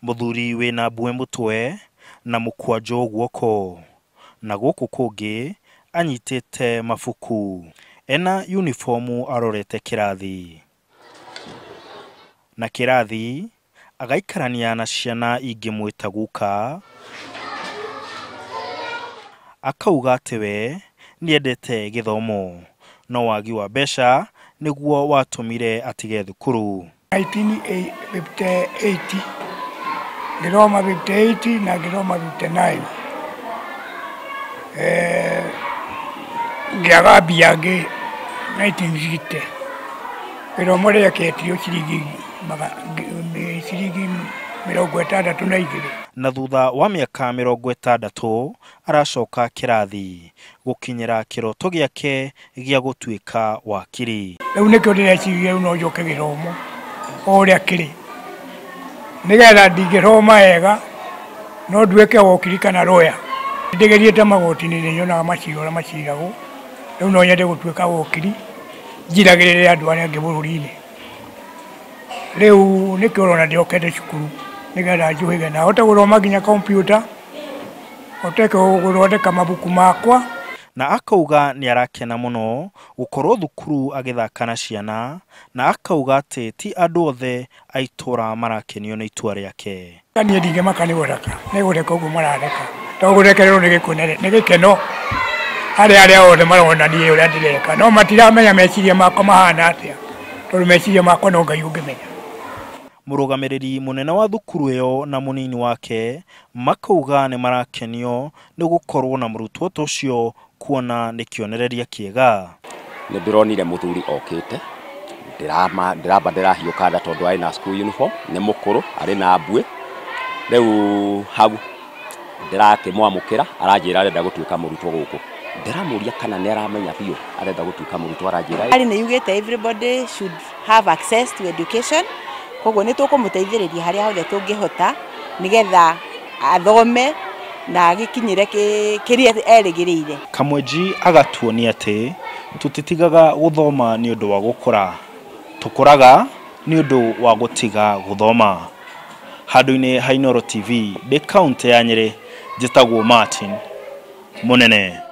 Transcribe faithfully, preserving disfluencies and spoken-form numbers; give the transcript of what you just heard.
Muthuri wina mbue mutwe na mukwajo guoko, na guku kungi anyitite mafuku, ena uniformu arorete kirathi, na kirathi agaikarania na ciana ingi mwita guka, akauga atiwe niendete githomo, no wagi wa besha niguo watumire atige thukuru. nineteen fifty-eight Giroma fifty-eight na Giroma fifty-nine eh Giakaibii yake nineteen sixty Giroma ria ketio ciringi maga ciringi mirongo itandatu na igiri. Na thutha wa miaka mirongo itandatu aracoka kirathi gukinyira kiroto giake gia gutuika wakiri. Riu nikio ndireciria no njoke githomo oria kiri nigetha ndingiroma ega no nduike wakiri kana roya. Ndigeriete magoti-ini ni nyonaga macira uria maciragwo, riu no nyende gutuika wakiri njiragirire andu aria angi bururi-ini. Riu nikio urona ndiokete cukuru nigetha njuhige na hote guthoma nginya computer, hote guthondeka mabuku makwa. Na akauga ni arakena muno gukorwo thukuru agithaka na ciana, na akauga ati ti andu othe aitura marakenio ni itua riake. Kanie ndinge makani goraka ni gureka uguo marareka to gurekererwo ni gikunere ni gikeno hari aria othe marona nie uria ndireka, no matiramenya meciria makwa mahana atia tondu meciria makwa no Ngai ungimenya. Murugamiriri munene wa thukuru iyo na munini wake makauga ni marakenio ni gukorwo na murutwo tocio kuona ni kionereria kiega. Ni ndironire Muthuri okite ndirama ndiraba ndirahiuka nda tondu ai na school uniform, ni mukuru ari na mbue. Riu hau ndirakimwamukira aranjira arenda gutuika murutwo guku, ndiramuria kana ni aramenya biu arenda gutuika murutwo aranjira ari ni yugite everybody should have access to education. Koguo ni tukumuteithiriria haria hothe tungihota nigetha athome na gikinyire kiria erigirire. Kamwenji agatuonia ati tutitigaga guthoma ni undu wa gukura, tukuraga ni undu wa gutiga guthoma. Handu-ini ha Inooro T V de kaunti ya Nyeri, jitagwo Martin Munene.